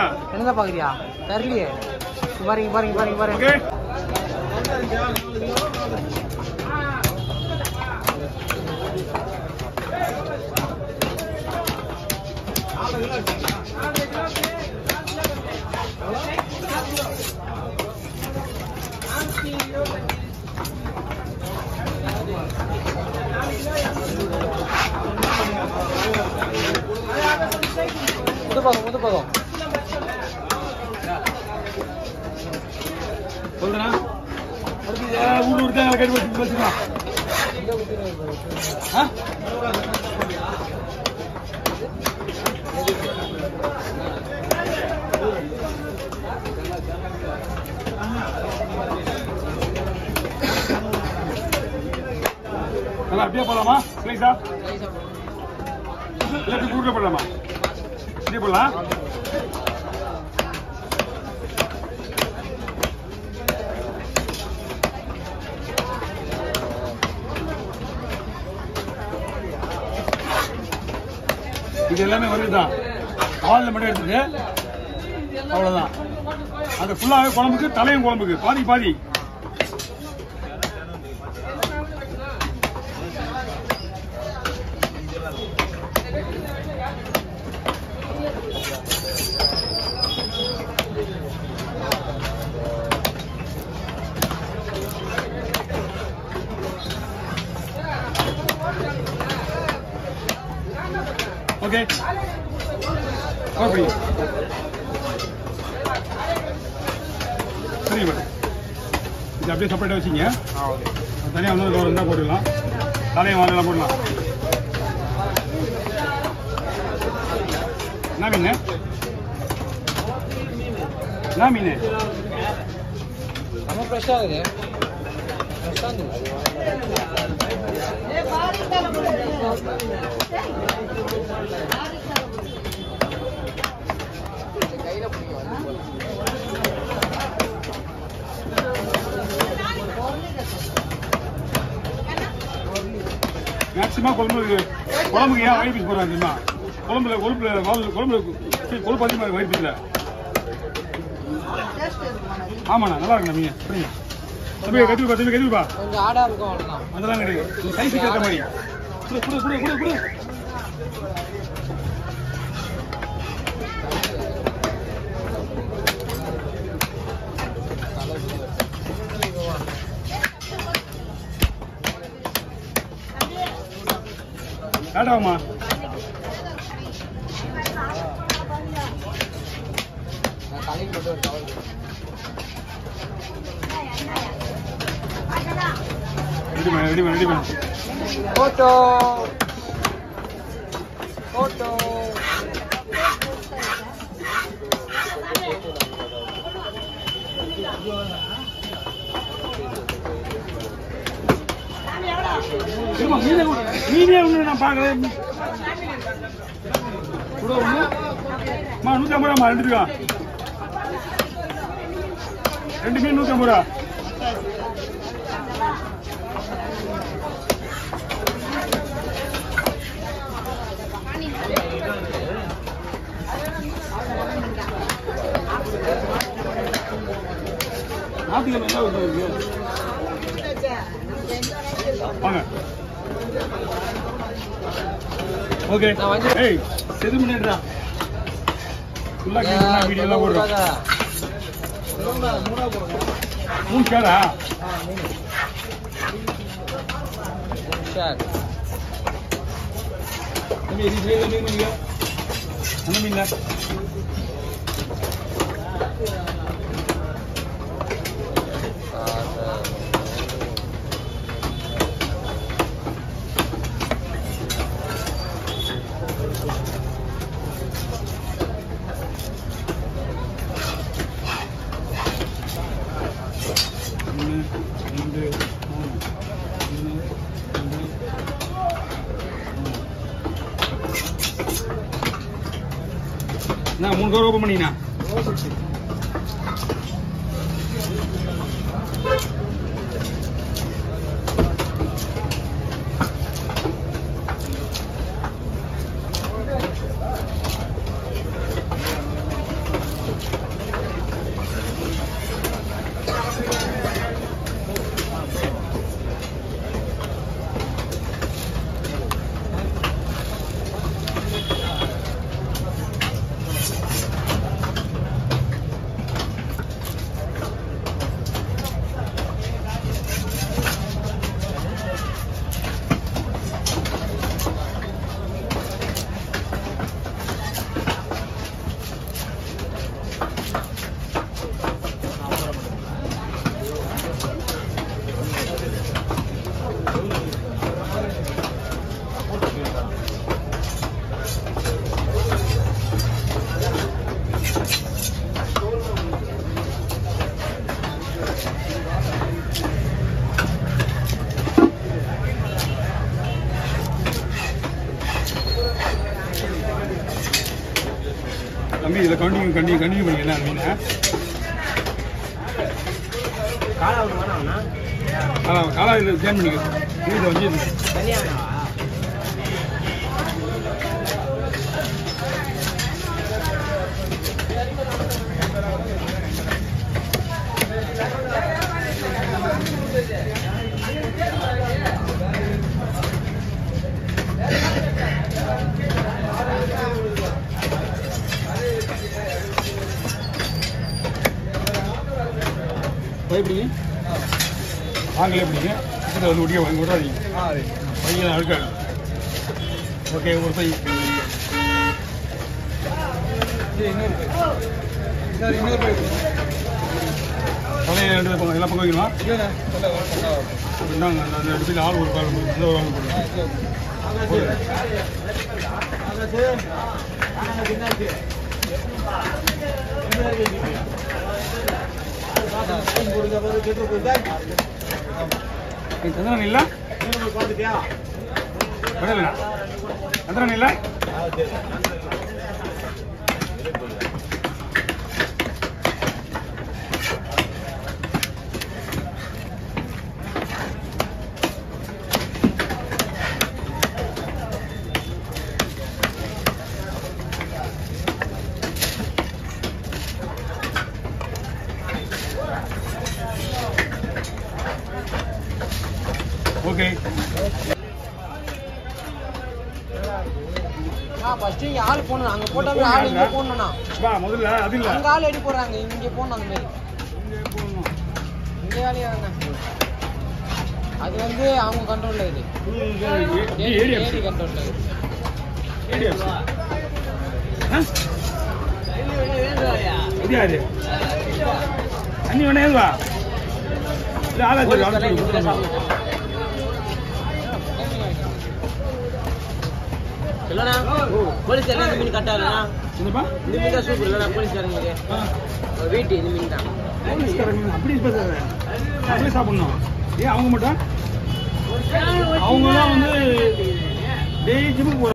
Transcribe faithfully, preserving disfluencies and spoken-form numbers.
என்னதான் பாக்குறியா? தெரியலையே. பாருங்க பாருங்க பாருங்க பாருங்க. ஓகே. முதுபாகம் முதுபாகம் சொல்லுண்ணா. ஊர் ஊர் தான் கட்டி வச்சு வச்சுக்கலாம். நல்லா அப்படியே போடலாமா? ஸ்லைஸா இல்லை இப்படி கூட்ட போடலாமா? இப்படி போடலாம். இது எல்லாமே வருதுதான். ஆளில் மட்டும் எடுத்துட்டு அவ்வளோதான். அது ஃபுல்லாகவே குழம்புக்கு, தலையும் குழம்புக்கு பாதி பாதி. ஓகே அப்படி சரி மேடம். இது அப்படியே செப்பரேட்டாக வச்சிங்க. தனியாக வந்து ஒரு இருந்தால் போட்டுக்கலாம். தலையை வாங்கலாம் போடலாம். என்ன மீன்? என்ன மீன்? நம்ம ஃப்ரெஷ்ஷாக இருக்குது. ஃப்ரெஷ்ஷாக கையில் பிடிக்கும். மேக்சிமம் குழம்புக்கு குழம்புக்கு ஏன் வயிறு பீஸ் போடுறாங்க தெரியுமா? குழம்புல கொழுப்புல குழம்புல கொழுப்பு அதிகமாக வயிறு பீஸில். ஆமாண்ணா நல்லா இருக்குண்ணா மீன். சரிங்க தம்பி கட்டிப்பா தம்பி கட்டிப்பா. கொஞ்சம் ஆடாக இருக்கும் அவ்வளோதான். அதெல்லாம் கிடையாது. சைஸுக்கு ஏற்ற மாதிரி குடு குடு குடு குடு குடு. காட்டாமா தலைக்கு மட்டும் ஒரு கவர். ரெடி பண்ண ரெடி பண்ண ரெடி பண்ண. போட்டோ போட்டோ மீனே ஒன்று நான் பார்க்குறேன். கூட ஒன்று மா நூற்றி ஐம்பது ரூபாமா ரெண்டுக்கா? ரெண்டு மீன் நூற்றி ஐம்பது ரூபா. நாட்டுக்கிழமை என்ன இருக்கு? வாங்க. ஓகே ஏய் செது பண்ணிடுறா. ஃபுல்லா கேமரா வீடியோ எல்லாம் போடுறோம். மூணு ஷேரா? ஷேர் தம்பி இது செய்ய மீன் பண்ணிக்க. அந்த மீன்ல நான் மூணு கவர் ஓப்பன் பண்ணினா மீன் கண்டி கண்டினியூ பண்ணிக்கலாம் மீனை. காலா ஒன்று வேணாம்ண்ணா. காலா காலா இதில் சேன் பண்ணிக்க மீனை வச்சு தனியாகவா? எப்படிங்க வாங்கல எப்படிங்க இதை வந்து ஒட்டிய வாங்கி விடாதீங்க பையன் அழுக்காடு. ஓகே ஒரு பை தலையை ரெண்டு பக்கம் எல்லாம் பக்கம் வைக்கணுமா? இந்தாங்க அந்த ரெண்டு பேர் ஆள் ஒரு கால் இந்த ஒரு ஆள் போடுங்க. சந்திரன் இல்ல சந்திரன் இல்ல ஓகே. ஃபர்ஸ்ட் இங்க ஆள் போடணும். அங்க போட்டாங்க ஆள் இங்க போடணும்னா வா முதல்ல அது இல்ல அங்க ஆள் எடி போடுறாங்க. இங்க போடணும் அந்த மாதிரி. இங்க வேலையா அது வந்து அவங்க கண்ட்ரோல்ல இது. ஏடி கண்ட்ரோல்ல இது. ஏடி இது யாரு அண்ணி வேணா ஏதுவா இல்ல ஆளா இல்லண்ணா போலீஸ் எல்லாம் இந்த மீன் கட்டாதுண்ணா. இந்த மீன் தான் சூப்பர் இல்லைண்ணா போலீஸ்காரங்களுக்கு வீட்டு இந்த மீன் தான். போலீஸ்காரங்க அப்படி பேசுறாங்க அப்படியே சாப்பிடணும். ஏன் அவங்க மட்டும் அவங்க தான் வந்து டெய்லி ஜிம்முக்கு